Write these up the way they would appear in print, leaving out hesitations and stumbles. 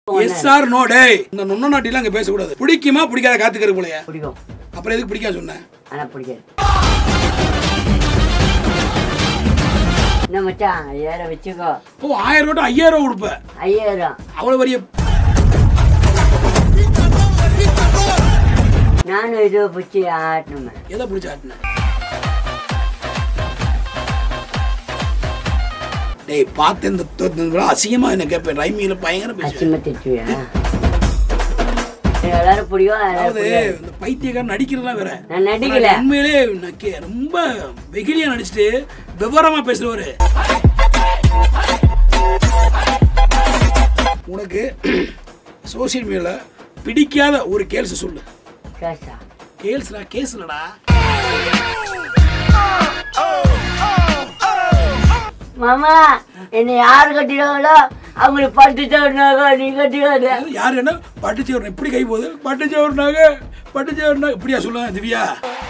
S R no டேய். இந்த நொண்ண நாட்டில அங்க பேச கூடாது. பிடிக்குமா பிடிக்காத காத்துக்கற போலயா? பிடிக்கும். அப்புறம் எதுக்கு பிடிக்காத சொன்ன? ஆனா பிடிக்காது. என்ன மச்சான் 5000 வெச்சுக்கோ. ஓ 1000 ரூபாய் 5000 ரூபாய் கொடுப்ப. 5000. அவ்வளவு பெரிய நானும் இது பிடிச்சி ஆட்டணுமே. எதை பிடிச்சி ஆட்டின? டேய் பார்த்து இந்த அசிங்கமா என்ன கேட்பேன். ரைமியில பயங்கர அசிங்கமா திட்டுவியா? எல்லாரும் பிடிக்கும். அதாவது இந்த பைத்தியக்காரன் நடிக்கிறதுலாம் வேற. நான் நடிக்கல. உண்மையிலே ரொம்ப வெகுளியா நடிச்சுட்டு விவரமா பேசுறவரு. உனக்கு சோசியல் மீடியால பிடிக்காத ஒரு கேள்ஸ் சொல்லு. கேஸா? கேள்ஸ்டா, கேஸ் இல்லடா. மாமா என்னை யாரு கட்டிடுவாங்களோ அவங்களுக்கு பட்டு சவர்னாக நீ கட்டிக்காத. யாரு என்ன பட்டு சவர்னா? இப்படி கை போகுது. பட்டு சவர்னாக பட்டு சவர்னா இப்படியா சொல்லுங்க திவ்யா?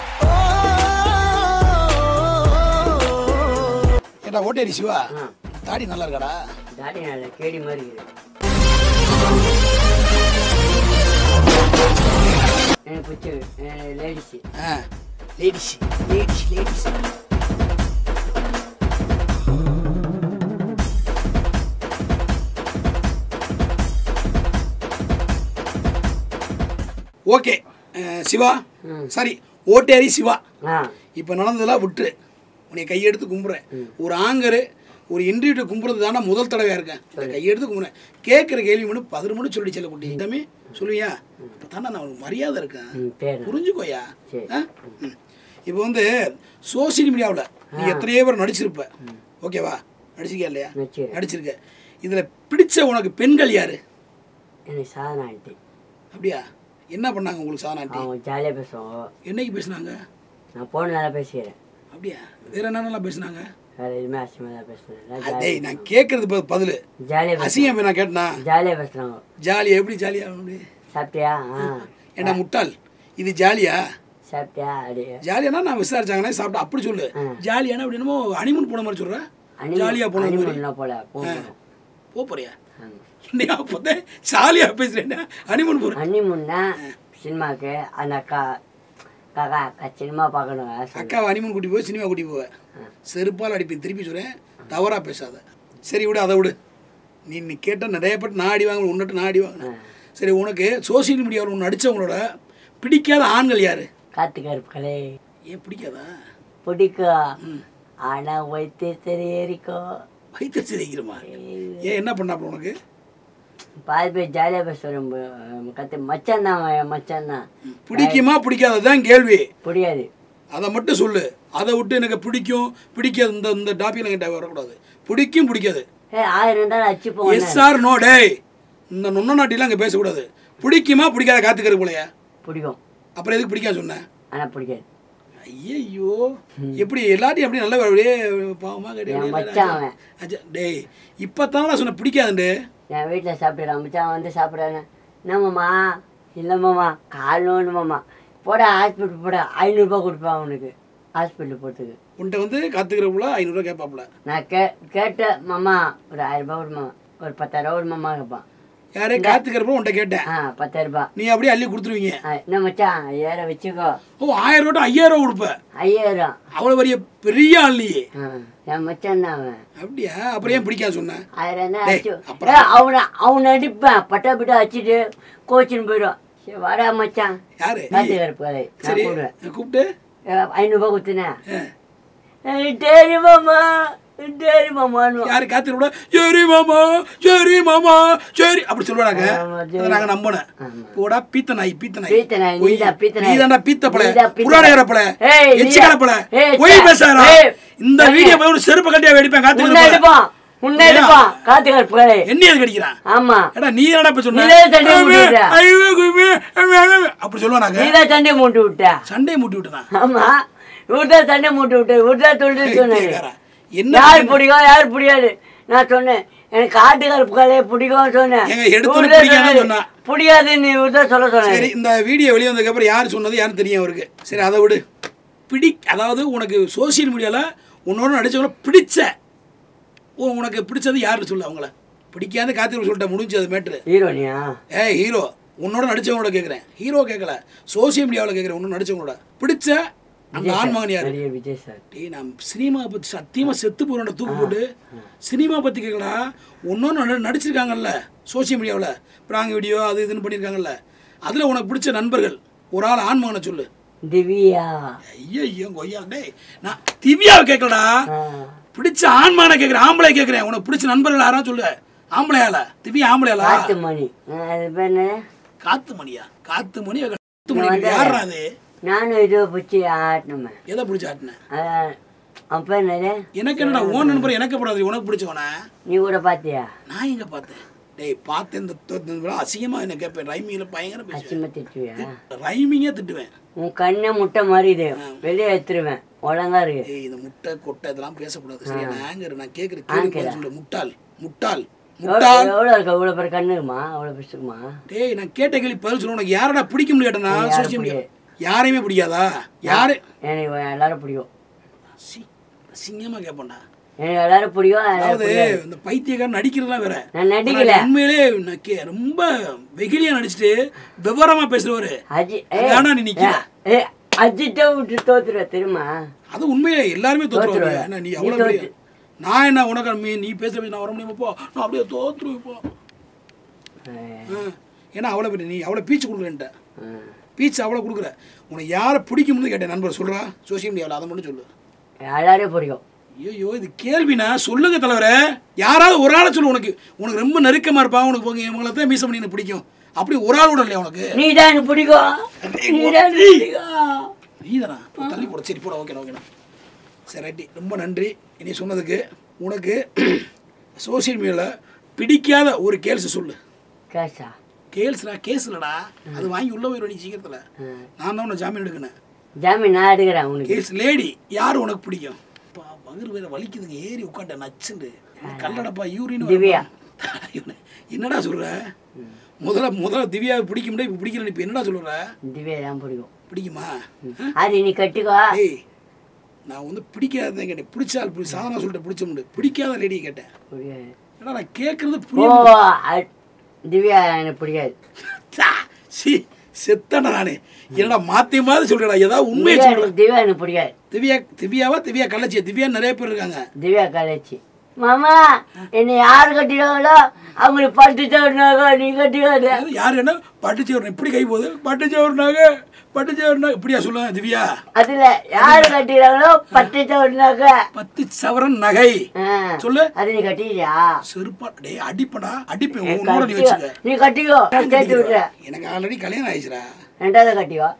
ஏடா ஓட்டேரி சிவா, தாடி நல்லா இருக்காடா? தாடி நல்ல கேடி மாதிரி இருக்கு. எனக்கு பிடிச்ச ladies. Ladies ladies ladies. Okay Siva, sorry Otteri Siva, இப்போ நடந்ததெல்லாம் விட்டு உன்னை கையெடுத்து கும்புறேன். ஒரு ஆங்கரு ஒரு இன்டர்வியூ கும்புறது தானே முதல் தடவையாக இருக்கேன். கையெடுத்து கும்புறேன். கேட்குற கேள்வி மட்டும் 11 மணி சொல்லி செல்ல குட்டி தம்பி சொல்லுவியா? இப்போ தானே நான் உனக்கு மரியாதை இருக்கேன், புரிஞ்சுக்கோயா? இப்போ வந்து சோசியல் மீடியாவில் நீ எத்தனையோ பேர் நடிச்சிருப்ப, ஓகேவா? நடிச்சிருக்கியா இல்லையா? நடிச்சிருக்க. இதில் பிடிச்ச உனக்கு பெண்கள் யாரு? எனக்கு சாதனா ஆண்டி. அப்படியா? என்ன பண்ணாங்க உங்களுக்கு சாதனா ஆண்டி? அவங்க ஜாலியாக பேசுவாங்க. என்னைக்கு பேசுனாங்க? நான் போன நல்லா பேசுகிறேன். அப்படியா? வேற என்னென்னலாம் பேசுனாங்க? வேற எதுவுமே அசிங்கமாக தான் பேசுனேன். டேய் நான் கேட்கறது பதில் ஜாலியாக அசிங்கம் நான் கேட்டனா? ஜாலியாக பேசுகிறாங்க. ஜாலியா? எப்படி ஜாலியா? சாப்பிட்டியா? என்ன முட்டாள் இது ஜாலியா? சாப்பிட்டியா? அப்படி ஜாலியானா நான் விசாரிச்சாங்கன்னா சாப்பிட்டா அப்படி சொல்லு. ஜாலியானா அப்படி என்னமோ ஹனிமூன் போன மாதிரி சொல்கிறேன். ஜாலியாக போன மாதிரி போக போறியா? என்னையா பார்த்தே ஜாலியாக பேசுகிறேன். ஹனிமூன் போகிறேன். ஹனிமூன்னா சினிமாவுக்கு அந்த அக்கா சினிமா பார்க்கணும். அக்காவை ஹனிமூன் கூட்டி போய் சினிமா கூட்டி போவேன். செருப்பால் அடிப்பேன். திருப்பி சொல்கிறேன், தவறாக பேசாத. சரி விடு, அதை விடு. நீ கேட்டால் நிறைய பேர் நான் அடி வாங்க, உன்னிட்டு நான் அடி வாங்கினேன். சரி உனக்கு சோசியல் மீடியாவில் ஒன்று நடித்தவங்களோட பிடிக்காத ஆண்கள் யாரு? காத்து கருப்புகளே. ஏன் பிடிக்காதா? பிடிக்கும், ஆனால் வைத்திய சரி ஏறிக்கும். வைத்திய சரிக்கிறமா? ஏன் என்ன பண்ணாப்ப உனக்கு? பாதி பேர் ஜாலியாக பேசுகிறேன். கற்று மச்சான் தான், மச்சான் தான். பிடிக்குமா பிடிக்காததான் கேள்வி. பிடிக்காது. அதை மட்டும் சொல்லு. அதை விட்டு எனக்கு பிடிக்கும் பிடிக்காது இந்த இந்த டாபிக்ல கிட்ட வரக்கூடாது. பிடிக்கும் பிடிக்காது. 1000 இருந்தாலும் அச்சு போகும். எஸ் ஆர் நோ டேய். இந்த நொண்ண நாட்டில அங்கே பேசக்கூடாது. பிடிக்குமா பிடிக்காத காத்துக்கிற போலயா? பிடிக்கும். அப்புறம் எதுக்கு பிடிக்காது சொன்னேன்? ஆனால் பிடிக்காது. ஐயோ எப்படி எல்லாத்தையும் அப்படி நல்ல அப்படியே பாவமாக கேட்டேன். டேய் இப்போ தானே சொன்ன பிடிக்காதுண்டு. என் வீட்டில் சாப்பிட்றான். மச்சான் வந்து சாப்பிட்றாங்க. என்னம்மாம்மா? இல்லைம்மாம்மா கால் நோண்டுமாம்மா. போட ஹாஸ்பிட்டல் போட 500 ரூபா கொடுப்பான் அவனுக்கு ஹாஸ்பிட்டல் போகிறதுக்கு. உன்கிட்ட வந்து காத்துக்கிறப்பல 500 ரூபா கேட்பாப்புல. நான் கேட்டேன் மாமா ஒரு 1000 ரூபா கொடுமா, ஒரு 10,000 ரூபா கொடுமாம்மா கேட்பான். யாரே காத்துக்கிறப்ப உன்கிட்ட கேட்டேன். 10,000 ரூபா. நீ அப்படியே அள்ளி கொடுத்துருவீங்க. என்ன மச்சான் 5000 வச்சுக்கோ. ஓ 1000 ரூபா 5000 ரூபா கொடுப்ப? 5000. அவ்வளோ பெரிய ஆள் நீ. என் மச்சான் தான் அவன். அப்படியா? அப்புறம் ஏன் பிடிக்காது சொன்னேன்? 1000 தான். அவனை அடிப்பேன். பட்டா பிட்டா வச்சுட்டு கோச்சின்னு போயிடும். சரி வாடா மச்சான். யாரு? காத்துக்கிறப்ப சரி கூப்பிட்டு 500 ரூபா கொடுத்தேன். சரி மாமா சரி மாமான்னு. யாரு காத்துக்கூட சரி மாமா சரி மாமா சரி அப்படி சொல்லுவாங்க. நாங்க நம்பணும். போடா பீத்த நாய் பீத்த நாய். நீதான்டா பீத்த பழ புறாடையற பழ எச்சிக்கட பழ போய் பேசாரா? இந்த வீடியோ போய் ஒரு செருப்பு கட்டியா வெடிப்பேன். காத்துக்கிட்டு அடிப்பான். உன்னை அடிப்பான். காத்துக்கிட்டு என்ன எதுக்கு அடிக்கிறான்? ஆமா ஏடா நீ என்னடா இப்ப சொன்ன? அப்படி சொல்லுவாங்க. நீதான் சண்டை மூட்டி விட்ட. சண்டை மூட்டி விட்டதான். ஆமா இவர்தான் சண்டை மூட்டி விட்டு இவர்தான் தொழில் சொன்னாரு. யார் பிடிக்கும் யார் பிடிக்காது நான் சொன்னேன். எனக்கு காட்டுக்காரப்புகளே பிடிக்கும் சொன்னேன். பிடிக்காதுன்னு இவர்தான் சொல்ல சொன்னேன். சரி இந்த வீடியோ வெளியே வந்ததுக்கு அப்புறம் யார் சொன்னது யாரும் தெரியும் அவருக்கு. சரி அதை விடு. அதாவது உனக்கு சோசியல் மீடியாவில் உன்னோட நடிச்சவங்கள பிடிச்ச உனக்கு பிடிச்சது யாருன்னு சொல்லு அவங்கள. பிடிக்காத காத்திருப்பு சொல்லிட்டேன், முடிஞ்சு அது மேட்ரு. ஹீரோனியா? ஹீரோ உன்னோட நடிச்சவங்களோட கேட்குறேன். ஹீரோ கேட்கல, சோசியல் மீடியாவில் கேட்குறேன். உன்னோட நடிச்சவங்களோட பிடிச்ச அந்த ஆண்மகன் யாரு? விஜய் சார். நான் சினிமா பற்றி சத்தியமாக செத்து போகிறோட தூக்கு போட்டு சினிமா பற்றி கேட்கலா. ஒன்னொன்று நடிச்சிருக்காங்கல்ல சோசியல் மீடியாவில், ப்ராங் வீடியோ அது இதுன்னு பண்ணியிருக்காங்கல்ல, அதில் உனக்கு பிடிச்ச நண்பர்கள் ஒரு ஆள் ஆண்மகனை சொல்லு. திவ்யா. ஐயோ கொய்யா, டேய் நான் திவ்யாவை கேட்கலடா, பிடிச்ச ஆண்மகனை கேட்குறேன், ஆம்பளை கேட்குறேன். உனக்கு பிடிச்ச நண்பர்கள் யாரா சொல்லு. ஆம்பளையால? திவ்யா ஆம்பளையாலா? காத்துமணி. காத்துமணியா? காத்துமணி யாரா அது? நானும் இதோ பிடிச்சி ஆட்டினேன். எதை பிடிச்சி ஆட்டினேன்? அப்போ என்னது? எனக்கு என்னடா ஓன் நண்பர் எனக்கு போடாது, உனக்கு பிடிச்சவன நீ கூட பார்த்தியா? நான் எங்க பார்த்தேன்? டேய் பார்த்தேன், இந்த அசிங்கமாக என்ன கேட்பேன். ரைமிங்கில் பயங்கர அசிங்கமாக திட்டுவியா? ரைமிங்கே திட்டுவேன். உன் கண்ணை முட்டை மாதிரி இது வெளியே எடுத்துருவேன். ஒழுங்கா இருக்கு. ஏய் இந்த முட்டை கொட்டை இதெல்லாம் பேசக்கூடாது. சரியா? நான் கேட்குறேன். சொல்லு. முட்டாள் முட்டாள் முட்டாள். எவ்வளோ இருக்கா? இவ்வளோ பேர் கண்ணு இருக்குமா? அவ்வளோ பேசுக்குமா? டேய் நான் கேட்ட கேள்வி பதில் சொல்ல. உனக்கு யாரடா பிடிக்க முடியாட்டா? சோசியல் மீடியா யாரையுமே பிடிக்காதா? யாரு? எனக்கு எல்லாரும் பிடிக்கும். அசிங்கமாக கேட்பேன்டா. எனக்கு எல்லாரும் பிடிக்கும். அதாவது இந்த பைத்தியக்காரன் நடிக்கிறதுலாம் வேற. நான் நடிக்கல. உண்மையிலே ரொம்ப வெகுளியா நடிச்சுட்டு விவரமா பேசுறவரு. ஆனா நீ நிக்கிற. அஜிட்ட விட்டு தோத்துருவ தெரியுமா? அது உண்மையே, எல்லாருமே தோத்துருவாங்க. நீ அவ்வளவு நான் என்ன உனக்கு நீ பேசுற நான் வர முடியுமா? போ, நான் அப்படியே தோத்துருவேன் போ. ஏன்னா அவ்வளோ நீ அவ்வளோ பீச்சு கொடுக்குறேன்ட்ட. பீச்சு அவ்வளோ கொடுக்குற. உனக்கு யாரை பிடிக்கும்னு கேட்டேன். நண்பர் சொல்கிறா சோசியல் மீடியாவில், அதை மட்டும் சொல்லு. எல்லாரையும் பிடிக்கும். ஐயோ இது கேள்வினா சொல்லுங்க தலைவரே. யாராவது ஒரு ஆளை சொல்லு. உனக்கு ரொம்ப நெருக்கமாக இருப்பாங்க. உனக்கு இவங்களை தான் மீச பண்ணி எனக்கு பிடிக்கும். அப்படி ஒரு ஆள் கூட இல்லையா உனக்கு? நீ தான் எனக்கு பிடிக்கும். நீதானா? தள்ளி போட. சரி போட. ஓகேண்ணா. சரி ரைட்டி, ரொம்ப நன்றி இனி சொன்னதுக்கு. உனக்கு சோசியல் மீடியாவில் பிடிக்காத ஒரு கேள்ஸ் சொல்லு. கேள்ஸ்டா? கேஸ் இல்லடா, அது வாங்கி உள்ள போயிடும் நீ சீக்கிரத்தில். நான் தான் உன்னை ஜாமீன் எடுக்கணும். ஜாமீன் நான் எடுக்கிறேன். உனக்கு கேஸ் லேடி யார் உனக்கு பிடிக்கும்? பகிர் வேற வலிக்குதுங்க, ஏறி உட்காண்ட நச்சுண்டு கல்லடப்பா யூரின். திவ்யா. என்னடா சொல்ற? முதல்ல திவ்யாவை பிடிக்க முடியாது, இப்போ பிடிக்கல. இப்போ என்னடா சொல்ற? திவ்யா தான் பிடிக்கும். பிடிக்குமா? அது நீ கட்டிக்கோ. ஏய் நான் வந்து பிடிக்காததான் கேட்டேன். பிடிச்சால் சாதனா சொல்லிட்டு பிடிச்ச முடியும். பிடிக்காத லேடியை கேட்டேன். ஏன்னா நான் கேட்கறது புரியும். திவ்யா எனக்கு பிடிக்காது. செத்தானே நானு. என்னடா மாற்றி மாதிரி சொல்றா? ஏதாவது உண்மையை சொல்றேன். திவ்யா எனக்கு பிடிக்காது. திவ்யா கள்ளச்சி. திவ்யா நிறைய பேர் இருக்காங்க. திவ்யா கள்ளச்சி. மாமா என்னை யார் கட்டிடுவாங்களோ அவங்களுக்கு பட்டுச்சவர்னாக நீ கட்டிக்காது. யாரு என்ன பட்டுச்சவர்? இப்படி கை போகுது. பட்டுச்சவர்னாக இப்படியா சொல்லுங்க திவ்யா? அதுல யாரு கட்டிடுறாங்களோ பட்டுச்சவர்னாக 10 சவரன் நகை சொல்லு. அது நீ கட்டிக்கிறியா? செருப்பா டேய் அடிப்படா. அடிப்பேன். உன்னோட நீ வச்சுக்க. நீ கட்டிக்கோ. கேட்டு விடுற. எனக்கு ஆல்ரெடி கல்யாணம் ஆயிடுச்சுடா. ரெண்டாவது கட்டிக்கோ.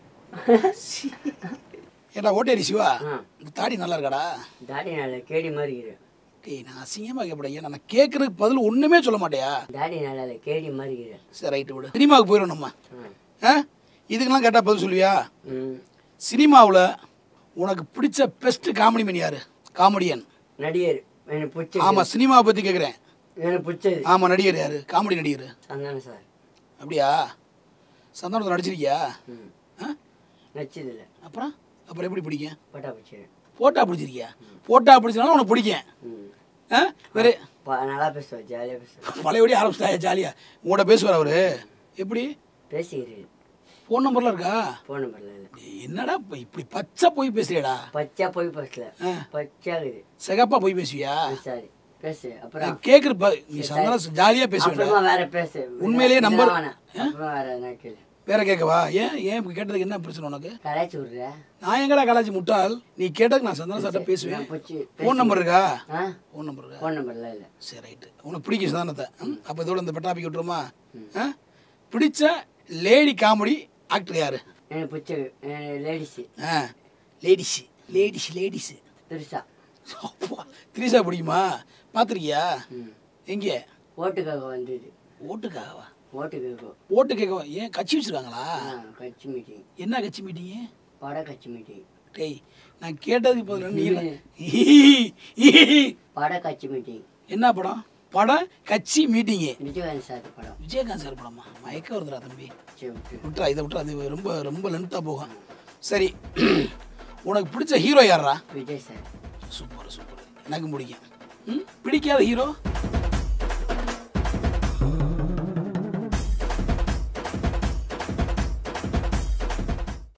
ஏடா ஓட்டேரி சிவா, தாடி நல்லா இருக்காடா? தாடி நல்லா கேடி மாதிரி இருக்கு. டேய் நான் அசிங்கமாக கேட்பேன். ஏன்னா நான் கேட்கறதுக்கு பதில் ஒன்றுமே சொல்ல மாட்டேயா? தாடி நல்லா இல்லை கேடி மாதிரி இருக்கு. சரி ரைட்டு விடு. சினிமாவுக்கு போயிடும் நம்ம. இதுக்கெல்லாம் கேட்டால் பதில் சொல்லுவியா? சினிமாவில் உனக்கு பிடிச்ச பெஸ்ட் காமெடி மேன் யாரு? காமெடியன் நடிகர் எனக்கு பிடிச்ச. ஆமாம் சினிமாவை பற்றி கேட்குறேன். எனக்கு பிடிச்சது. ஆமாம் நடிகர் யாரு? காமெடி நடிகர் சந்தானம் சார். அப்படியா? சந்தானத்தை நடிச்சிருக்கியா? நடிச்சதில்லை. அப்புறம் எப்படி பிடிக்கும்? போட்டா பிடிச்சிருக்கேன். போட்டா பிடிச்சிருக்கியா? போட்டா பிடிச்சனால உனக்கு பிடிக்கும். வேறு நல்லா பேசுவார், ஜாலியாக பேசுவார். பழையபடி ஆரம்பிச்சிட்டா ஜாலியாக உங்கள்கிட்ட பேசுவார் அவரு? எப்படி பேசிக்கிறீங்க? ஃபோன் நம்பர்லாம் இருக்கா? ஃபோன் நம்பர்லாம் இல்லை. என்னடா இப்படி பச்சை போய் பேசுறியடா? பச்சா போய் பேசல, பச்சா இருக்குது. சிகப்பா போய் பேசுவியா? சரி பேசு. அப்புறம் கேட்குறப்ப நீ சந்தோஷம் ஜாலியாக பேசுவேன். வேற பேசு. உண்மையிலேயே நம்பர் அப்புறம் வேற என்ன கேளு. வேற கேட்கவா? ஏன் இப்படி கேட்டதுக்கு என்ன பிரச்சனை உனக்கு? கலாச்சி விடுற. நான் எங்கடா கலாச்சி முட்டாள்? நீ கேட்டதுக்கு நான் சந்தோஷம் பேசுவேன். ஃபோன் நம்பர் இருக்கா? ஃபோன் நம்பர் இருக்கா? ஃபோன் நம்பர்லாம் இல்லை. சரி ரைட்டு. உனக்கு பிடிக்கும் சந்தானத்தை. அப்போ இதோட இந்த டாபிக் விட்டுருமா? பிடிச்ச லேடி காமெடி ஆக்டர் யாரு? எனக்கு பிடிச்சது லேடிஸு. லேடிஸு திரிஷா. திரிஷா பிடிக்குமா? பார்த்துருக்கியா? எங்கே? ஓட்டுக்காக வந்தது. ஓட்டுக்காகவா? ஓட்டு கேட்க. ஏன் கட்சி வச்சிருக்காங்களா? கட்சி மீட்டிங். என்ன கட்சி மீட்டிங்கு? பட கட்சி மீட்டிங். டேய் நான் கேட்டதுக்கு பதில் நீ பட கட்சி மீட்டிங். என்ன படம்? படம் கட்சி மீட்டிங்கு. விஜயகாந்த் சார் படம். விஜயகாந்த் சார் படமா? மயக்க வருதுடா தம்பி. விட்டுறா இதை விட்டுறா. அது ரொம்ப ரொம்ப லென்த்தாக போகும். சரி உனக்கு பிடிச்ச ஹீரோ யாரா? விஜய் சார். சூப்பர். எனக்கு பிடிக்கும். பிடிக்காத ஹீரோ?